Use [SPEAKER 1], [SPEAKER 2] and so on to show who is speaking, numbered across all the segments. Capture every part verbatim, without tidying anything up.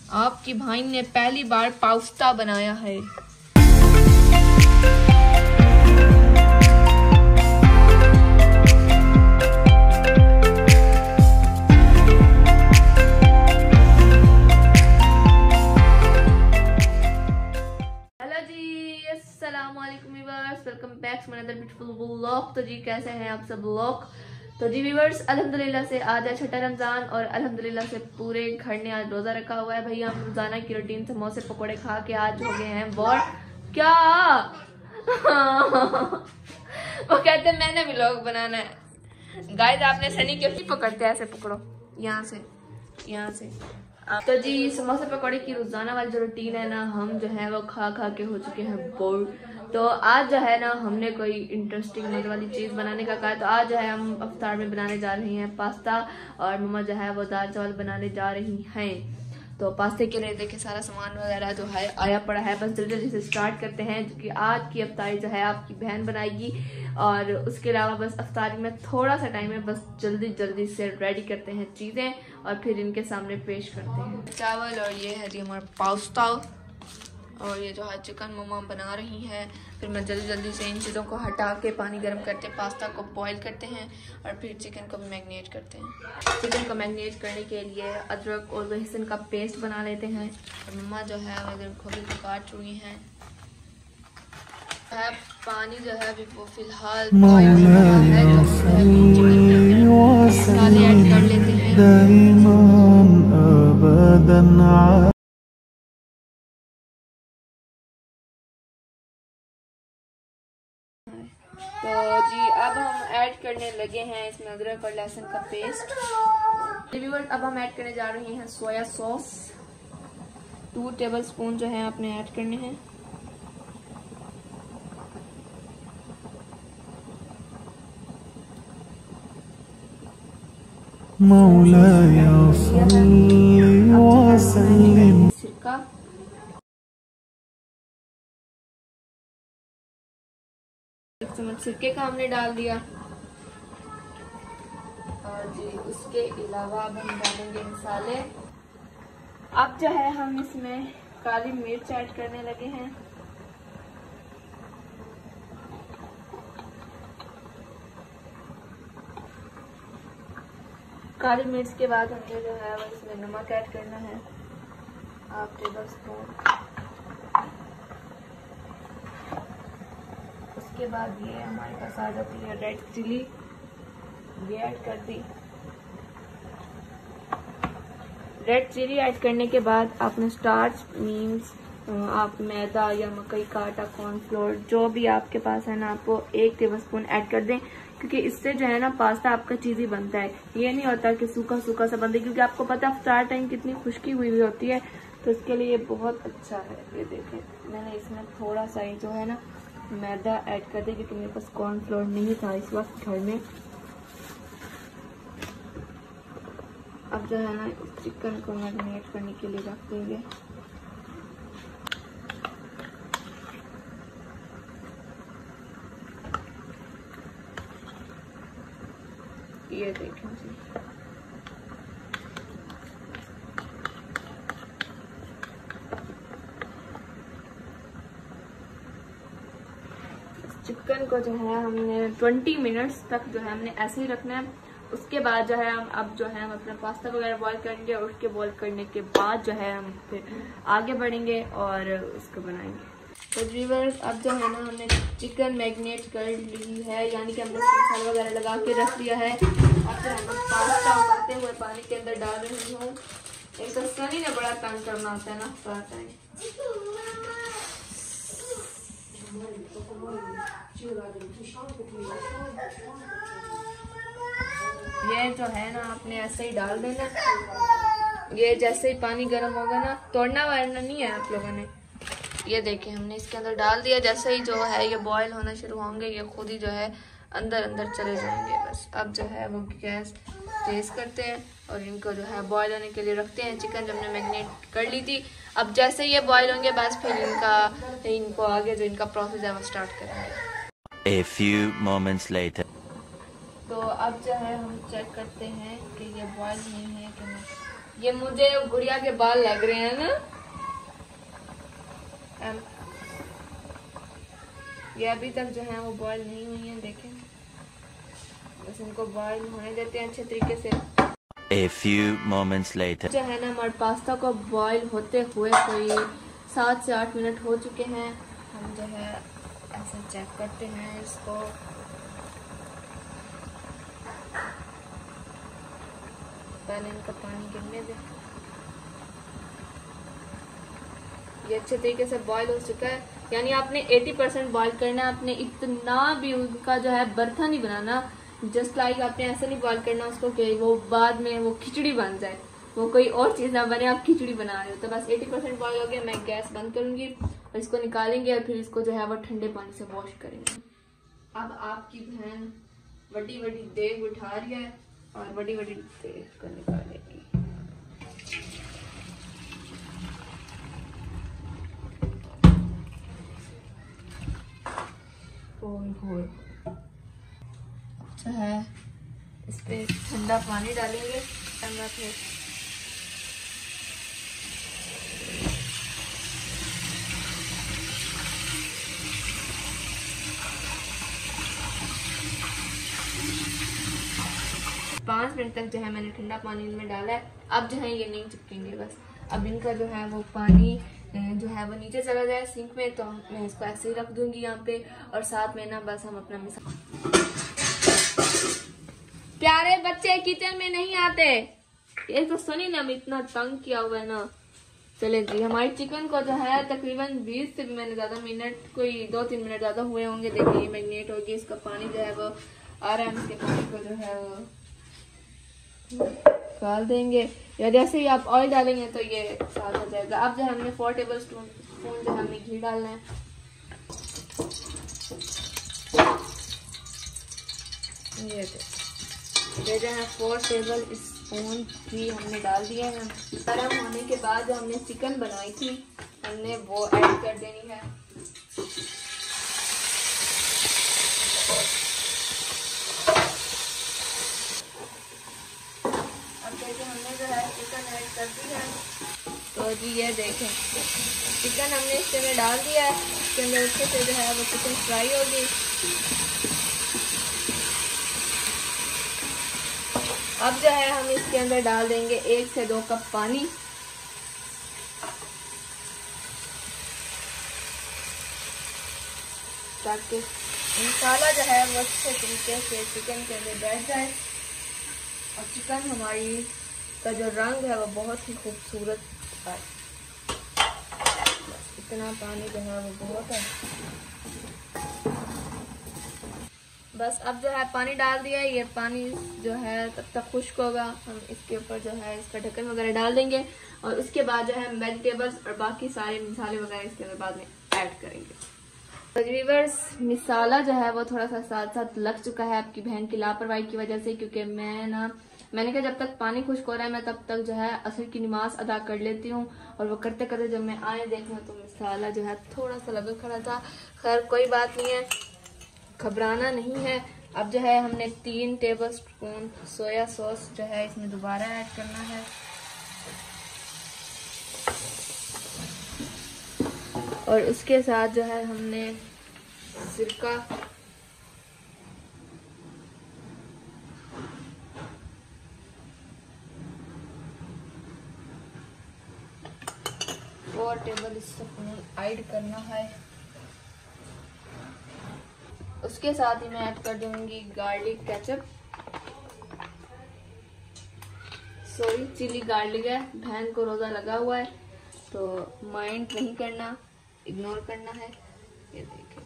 [SPEAKER 1] आपकी भाई ने पहली बार पास्ता बनाया है। हेलो जी, अस्सलाम वालेकुम viewers, welcome back to another beautiful vlog. तो जी कैसे हैं आप सब लोग। तो जी व्यूअर्स, अल्हम्दुलिल्लाह से आज है छठा रमज़ान और अल्हम्दुलिल्लाह से पूरे घर ने आज रोज़ा रखा हुआ है। भैया हम रोज़ाना की रूटीन समोसे पकोड़े खा के आज हो गए हैं बोर। क्या वो कहते हैं मैंने व्लॉग बनाना है। गाइस आपने सनी के पकड़ते हैं, ऐसे पकड़ो यहाँ से यहाँ से। तो जी समोसे पकौड़े की रोजाना वाली जो रूटीन है ना, हम जो है वो खा खा के हो चुके हैं बोर। तो आज जो है ना हमने कोई इंटरेस्टिंग मजे वाली चीज बनाने का कहा। तो आज जो है हम अफ्तार में बनाने जा रही हैं पास्ता और मम्मा जो है वो दाल चावल बनाने जा रही हैं। तो पास्ते के लिए देखिए सारा सामान वगैरह जो है आया पड़ा है। बस जल्दी जल्दी से स्टार्ट करते हैं क्योंकि आज की अफ्तारी जो है आपकी बहन बनाएगी और उसके अलावा बस अफ्तारी में थोड़ा सा टाइम है। बस जल्दी जल्दी से रेडी करते हैं चीज़ें और फिर इनके सामने पेश करते हैं चावल। और ये है जी हमारा पास्ता और ये जो है चिकन मम्मा बना रही है। फिर मैं जल्दी जल्दी से इन चीज़ों को हटा के पानी गर्म करते पास्ता को बॉईल करते हैं और फिर चिकन को भी मैरिनेट करते हैं। चिकन को मैरिनेट करने के लिए अदरक और लहसुन का पेस्ट बना लेते हैं। और मम्मा जो है इधर गोभी को काट रही हैं। है पानी जो है अभी वो फिलहाल बॉईल हो रहा है तो मसाले ऐड कर लेते हैं। तो जी अब हम ऐड करने लगे हैं इसमें अदरक और लहसुन का पेस्ट। अब हम ऐड करने जा रहे हैं soya sauce. Two tablespoon जो है आपने ऐड करने हैं। सिरका एक चम्मच सिरके का हमने डाल दिया। और जी उसके अलावा अब हम डालेंगे मसाले। अब जो है हम इसमें काली मिर्च ऐड करने लगे हैं। काली मिर्च के बाद हमने जो है वो इसमें नमक ऐड करना है हाफ टेबल स्पून। उसके बाद ये हमारे पास आ जाती है रेड चिली, ये ऐड कर दी। रेड चिली ऐड करने के बाद आपने स्टार्च मीन्स आप मैदा या मकई का आटा, कॉर्नफ्लोर जो भी आपके पास है ना, आपको एक टेबलस्पून ऐड कर दें क्योंकि इससे जो है ना पास्ता आपका चीज़ी बनता है। ये नहीं होता कि सूखा सूखा सा बनता है क्योंकि आपको पता है अफ्तार टाइम कितनी खुश्की हुई हुई होती है। तो इसके लिए ये बहुत अच्छा है। ये देखें मैंने इसमें थोड़ा सा ही जो है ना मैदा ऐड कर दिया क्योंकि मेरे पास कॉर्नफ्लोर नहीं था इस वक्त घर में। अब जो है ना चिकन को मैरिनेट करने के लिए रख देंगे। ये देखें जी चिकन को जो है हमने बीस मिनट्स तक जो है हमने ऐसे ही रखना है। उसके बाद जो है हम अब जो है हम अपना पास्ता वगैरह बॉईल करेंगे और उसके बॉईल करने के बाद जो है हम फिर आगे बढ़ेंगे और उसको बनाएंगे। तो व्यूअर्स अब जो है ना हमने चिकन मैरिनेट कर ली है, यानी कि हमने मसाला वगैरह लगा के रख दिया है। अब जो है मैं पास्ता उबलते हुए पानी के अंदर डाल रही हूँ। एक तो सनी ने बड़ा तंग करना होता है ना थोड़ा टाइम। ये जो है ना आपने ऐसे ही डाल देना। ये जैसे ही पानी गर्म होगा ना, तोड़ना वाड़ना नहीं है आप लोगों ने। ये देखिए हमने इसके अंदर डाल दिया। जैसे ही जो है ये बॉईल होना शुरू होंगे ये खुद ही जो है अंदर अंदर चले जाएंगे। बस अब जो है वो गैस तेज करते हैं और इनको जो है बॉईल होने के लिए रखते हैं। चिकन जो हमने मैरिनेट कर ली थी, अब जैसे ये बॉईल होंगे बस फिर इनका इनको आगे जो इनका प्रोसेस है वो स्टार्ट करेंगे।
[SPEAKER 2] A few moments later.
[SPEAKER 1] तो अब जो है हम चेक करते हैं कि ये बॉईल नहीं है कि नहीं। ये मुझे गुड़िया के बाल लग रहे हैं ना। ये अभी तक जो है वो बॉईल नहीं हुई है, देखें। बस इनको बॉईल होने देते हैं अच्छे तरीके से।
[SPEAKER 2] A few moments later.
[SPEAKER 1] जो है ना हमारे पास्ता को बॉईल होते हुए कोई सात से आठ मिनट हो चुके हैं। हम जो है ऐसे चेक करते हैं इसको। पहले इनका पानी गिरने दें। ये अच्छे तरीके से बॉईल हो चुका है, यानी आपने अस्सी परसेंट बॉईल करना है। आपने इतना भी उनका जो है बर्था नहीं बनाना, जस्ट लाइक आपने ऐसा नहीं बॉईल करना उसको कि वो बाद में वो खिचड़ी बन जाए, वो कोई और चीज ना बने, आप खिचड़ी बना रहे हो। तो बस अस्सी परसेंट बॉईल हो गया। मैं गैस बंद करूंगी और इसको निकालेंगे और फिर इसको जो है वो ठंडे पानी से वॉश करेंगे। अब आपकी बहन बड़ी बड़ी देग उठा रही है और बड़ी बड़ी देग को निकालेगी। अच्छा है, इस पे ठंडा पानी डालेंगे। ठंडा फिर पाँच मिनट तक जो है मैंने ठंडा पानी इनमें डाला है। अब जो है ये नहीं चिपकेंगे, बस अब इनका जो है वो पानी जो है वो नीचे चला जाए सिंक में, तो मैं इसको ऐसे ही रख दूंगी यहाँ पे। और साथ में ना बस हम अपना मिसाल, प्यारे बच्चे किचन में नहीं आते, ये तो सुनी ना इतना तंग किया हुआ है ना। चले जी, हमारी चिकन को जो है तकरीबन बीस से भी मैंने ज्यादा मिनट, कोई दो तीन मिनट ज्यादा हुए होंगे। देखिए ये मैरिनेट होगी, इसका पानी जो है वो आ रहा है, इसके पानी को जो है वो डाल देंगे, या जैसे ही आप ऑयल डालेंगे तो ये साथ हो जाएगा। अब जो हमने फोर टेबल स्पून स्पून जो हमने घी डालना है। ये ये जो है फोर टेबल स्पून घी हमने डाल दिया है। गर्म होने के बाद जो हमने चिकन बनाई थी हमने वो ऐड कर देनी है। हमने जो है चिकन ऐड कर दी है, तो जी ये देखें चिकन हमने इसके में डाल दिया है। इसके अंदर अच्छे से जो है वो चिकन फ्राई होगी। अब जो है हम इसके अंदर डाल देंगे एक से दो कप पानी। ताकि मसाला जो है वो अच्छे तरीके से चिकन के अंदर बैठ जाए और चिकन हमारी का जो रंग है वो बहुत ही खूबसूरत है। इतना पानी जो है वो बहुत है। बस अब जो है पानी डाल दिया है, ये पानी जो है तब तक खुश्क होगा। हम इसके ऊपर जो है इसका ढक्कन वगैरह डाल देंगे और उसके बाद जो है हम वेजिटेबल्स और बाकी सारे मसाले वगैरह इसके अंदर बाद में ऐड करेंगे। व्यूअर्स मसाला जो है वो थोड़ा सा साथ साथ लग चुका है आपकी बहन की लापरवाही की वजह से, क्योंकि मैं ना मैंने कहा जब तक पानी खुश्क हो रहा है मैं तब तक जो है असर की नमाज अदा कर लेती हूँ। और वो करते करते जब मैं आए देखना तो मसाला जो है थोड़ा सा लगा खड़ा था। खैर कोई बात नहीं है, घबराना नहीं है। अब जो है हमने तीन टेबल स्पून सोया सॉस जो है इसमें दोबारा ऐड करना है। और उसके साथ जो है हमने सिरका, फोर टेबल स्पून ऐड करना है। उसके साथ ही मैं ऐड कर दूंगी garlic ketchup. Sorry chilli garlic है, बहन को रोजा लगा हुआ है तो माइंड नहीं करना, इग्नोर करना है। ये देखिए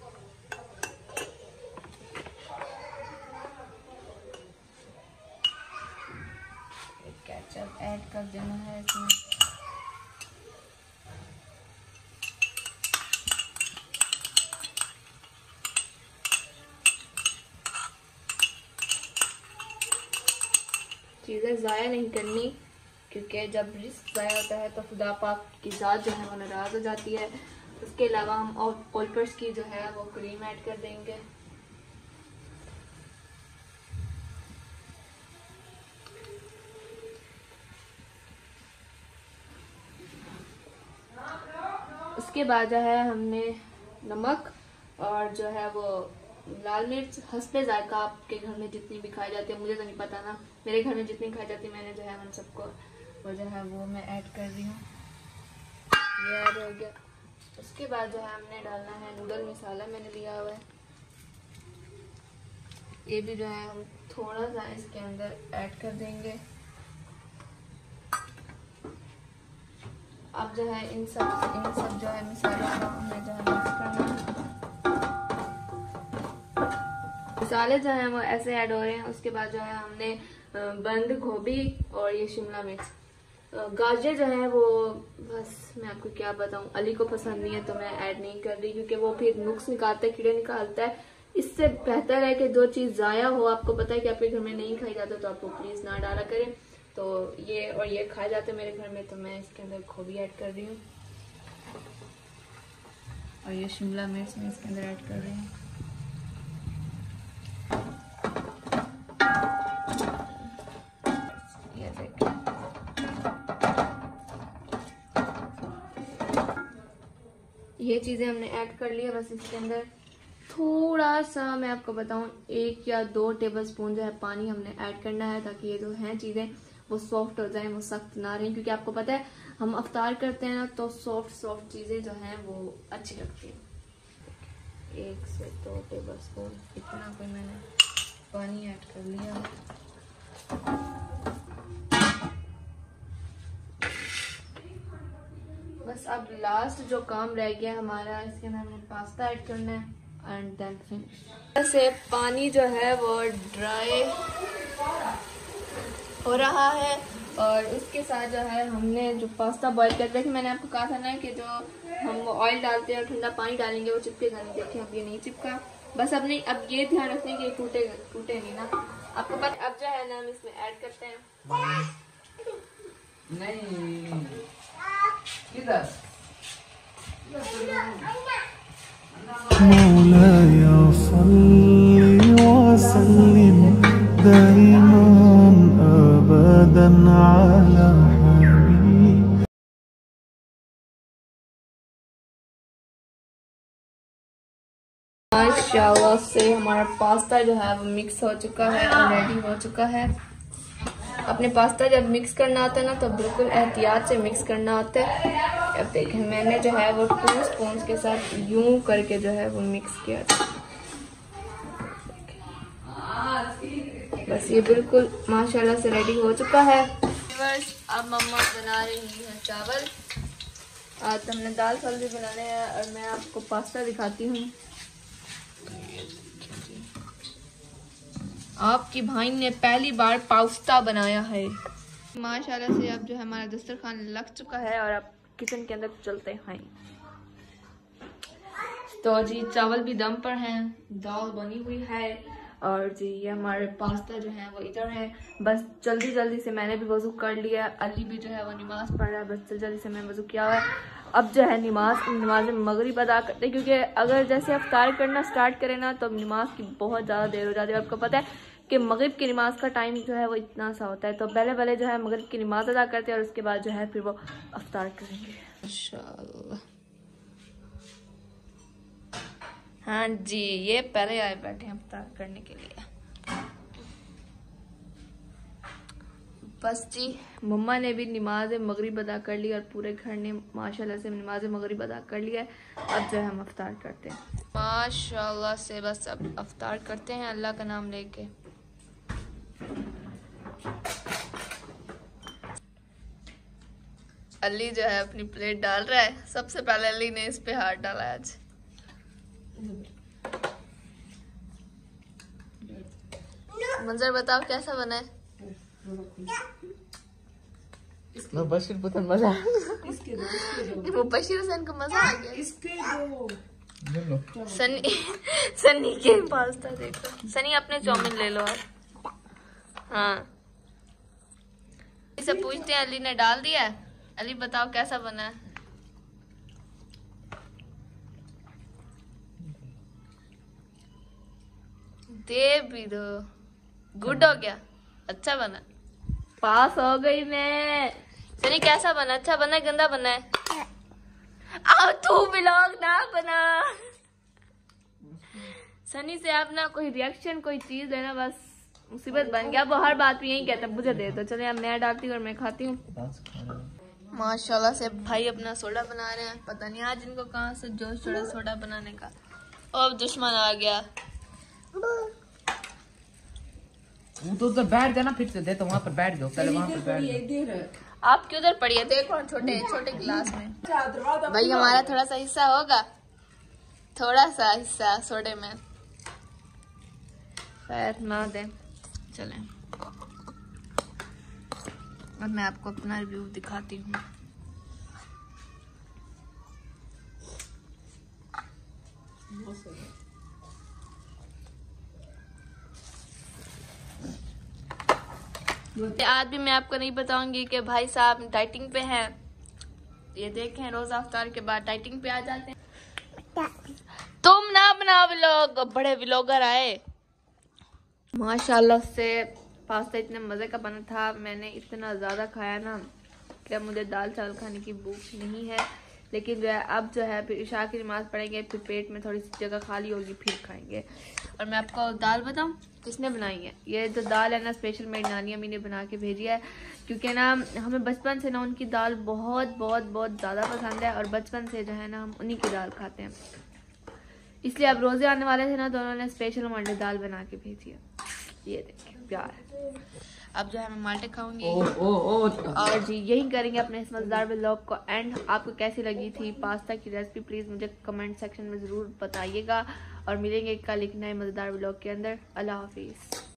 [SPEAKER 1] केचप ऐड कर देना है इसमें। चीज़ें ज़ाया नहीं करनी, क्योंकि जब रिस्क ज़ाया होता है तो खुदा पाक की ज़ात जो है वो नाराज़ हो जाती है। उसके अलावा हम और ऑलपर्स की जो है वो क्रीम ऐड कर देंगे। इसके बाद जो है हमने नमक और जो है वो लाल मिर्च हस्बे जायका, आपके घर में जितनी भी खाई जाती है, मुझे तो नहीं पता ना, मेरे घर में जितनी खाई जाती है मैंने जो है उन सबको वो जो है वो मैं ऐड कर रही हूँ। ये ऐड हो गया। उसके बाद जो है हमने डालना है नूडल मसाला, मैंने लिया हुआ है, ये भी जो है हम थोड़ा सा इसके अंदर ऐड कर देंगे। अब जो है इन सब इन सब जो है मसालों को हमें जो है मिक्स करना है। मसाले जो हैं वो ऐसे ऐड हो रहे हैं। उसके बाद जो है हमने बंद गोभी और ये शिमला मिर्च, गाजर जो है वो बस मैं आपको क्या बताऊं, अली को पसंद नहीं है तो मैं ऐड नहीं कर रही, क्योंकि वो फिर नुक्स निकालता है, कीड़े निकालता है। इससे बेहतर है कि जो चीज़ ज़ाया हो, आपको पता है कि आपके घर में नहीं खाई जाता तो आपको प्लीज़ ना डाला करें। तो ये और ये खाए जाते मेरे घर में, तो मैं इसके अंदर गोभी ऐड कर रही हूँ और ये शिमला मिर्च मैं इसके अंदर ऐड कर रही हूँ। ये देखिए, ये चीज़ें हमने ऐड कर लिया। बस इसके अंदर थोड़ा सा मैं आपको बताऊं, एक या दो टेबलस्पून जो है पानी हमने ऐड करना है, ताकि ये जो हैं चीज़ें वो सॉफ्ट हो जाएं, वो सख्त ना रहें, क्योंकि आपको पता है हम अफ्तार करते हैं ना तो सॉफ्ट सॉफ्ट चीज़ें जो हैं वो अच्छी लगती हैं। एक से दो टेबलस्पून इतना कोई मैंने पानी ऐड कर लिया। बस अब लास्ट जो काम रह गया हमारा, इसके अंदर हमने पास्ता ऐड करना है एंड देन फिनिश। से पानी जो है वो ड्राई हो रहा है और उसके साथ जो है हमने जो पास्ता बॉईल कर रखा, मैंने आपको कहा था ना कि जो हम ऑयल डालते हैं और ठंडा पानी डालेंगे वो चिपकेगा नहीं। देखें अब ये नहीं चिपका। बस अब नहीं, अब ये ध्यान रखने की टूटे टूटे नहीं ना, आपको पता। अब जो है ना हम इसमें ऐड करते हैं
[SPEAKER 3] नहीं इधर
[SPEAKER 4] مولاي صل وسلم دائما أبدا على حبيبك।
[SPEAKER 1] माशाल्लाह से हमारा पास्ता जो है वो मिक्स हो चुका है और रेडी हो चुका है। अपने पास्ता जब मिक्स करना होता है ना तो बिल्कुल एहतियात से मिक्स करना होता है। अब देखें मैंने जो है वो टू स्पून के साथ यूं करके जो है वो मिक्स किया था। बस ये बिल्कुल माशाल्लाह से रेडी हो चुका है। बस अब मम्मा बना रही हैं चावल, आज हमने दाल चावल भी बनाने हैं और मैं आपको पास्ता दिखाती हूँ। आपकी भाई ने पहली बार पास्ता बनाया है माशाल्लाह से। अब जो है हमारा दस्तरखान लग चुका है और अब किचन के अंदर चलते हैं। तो जी चावल भी दम पर हैं, दाल बनी हुई है और जी ये हमारे पास्ता जो है वो इधर है। बस जल्दी जल्दी से मैंने भी वजू कर लिया, अली भी जो है वो नमाज पढ़ रहा है, बस जल्दी जल्दी से मैंने वजू किया हुआ है। अब जो है नमाज नमाज मगरिब अदा करते हैं, क्योंकि अगर जैसे अफ्तार करना स्टार्ट करें ना तो नमाज की बहुत ज़्यादा देर हो जाती है। आपको पता है कि मगरिब की नमाज का टाइम जो है वो इतना सा होता है, तो पहले पहले जो है मगरिब की नमाज अदा करते हैं और उसके बाद जो है फिर वो अफ्तार करेंगे इंशाअल्लाह। हाँ जी, ये पहले आए बैठे हैं अफ्तार करने के लिए। बस जी मम्मा ने भी नमाज मगरिब अदा कर ली और पूरे घर ने माशाल्लाह से नमाज मगरिब अदा कर लिया है। अब जो है हम अफ्तार करते हैं माशाल्लाह से। बस अब अफ्तार करते हैं अल्लाह का नाम लेके। अली जो है अपनी प्लेट डाल रहा है। सबसे पहले अली ने इस पे हाथ डाला है आज। मंजर बताओ कैसा बना है?
[SPEAKER 3] मैं बशीर पुतन मजा
[SPEAKER 1] वो बशीर हुसैन को मजा आ गया।
[SPEAKER 3] इसके दो
[SPEAKER 1] सनी सनी के पास्ता देखो। सनी अपने चाउमीन ले लो आप। हाँ इसे पूछते हैं, अली ने डाल दिया है। अली बताओ कैसा बना है? दे भी दो। गुड हो गया, अच्छा बना, पास हो गई मैं। सनी कैसा बना? अच्छा बना है गंदा बना है? आओ तू व्लॉग ना बना। सनी से आप ना कोई रिएक्शन कोई चीज देना बस मुसीबत बन गया। वो हर बात में यही कहता है मुझे दे दो। चले अब मैं डालती हूँ और मैं खाती हूँ। माशाल्लाह से भाई अपना सोडा बना रहे हैं। पता नहीं आज इनको कहाँ से जोश चढ़ा सोडा बनाने का। और दुश्मन आ गया।
[SPEAKER 3] तो उधर बैठ जाना फिर से दे तो वहाँ पर बैठ जाओ। पहले वहाँ पर बैठ जाओ।
[SPEAKER 1] आप क्यों उधर पड़ी है? देखो छोटे छोटे गिलास में भाई हमारा थोड़ा सा हिस्सा होगा। थोड़ा सा हिस्सा सोडे में खैर ना दे। चलें और मैं आपको अपना रिव्यू दिखाती हूँ। आज भी मैं आपको नहीं बताऊंगी कि भाई साहब डाइटिंग पे हैं। ये देखें रोजा अफ्तार के बाद डाइटिंग पे आ जाते हैं। तुम ना बनाओ व्लॉग, बड़े व्लॉगर आए। माशाल्लाह से पास्ता इतने मजे का बना था। मैंने इतना ज्यादा खाया ना कि मुझे दाल चावल खाने की भूख नहीं है। लेकिन जो है अब जो है फिर इशा की नमाज पढ़ेंगे, फिर पेट में थोड़ी सी जगह खाली होगी, फिर खाएंगे। और मैं आपको दाल बताऊं किसने बनाई है? ये जो दाल है ना स्पेशल मेरी नानी अम्मी ने बना के भेजी है। क्योंकि ना हमें बचपन से ना उनकी दाल बहुत बहुत बहुत ज़्यादा पसंद है और बचपन से जो है ना हम उन्हीं की दाल खाते हैं। इसलिए अब रोजे आने वाले थे ना तो उन्होंने स्पेशल हमारे लिए दाल बना के भेजी है। ये देखिए प्यार। अब जो है मैं माल्टे खाऊंगी और जी यही करेंगे अपने इस मजेदार व्लॉग को एंड। आपको कैसी लगी थी पास्ता की रेसिपी प्लीज मुझे कमेंट सेक्शन में जरूर बताइएगा और मिलेंगे कल एक नए मजेदार व्लॉग के अंदर। अल्लाह हाफिज।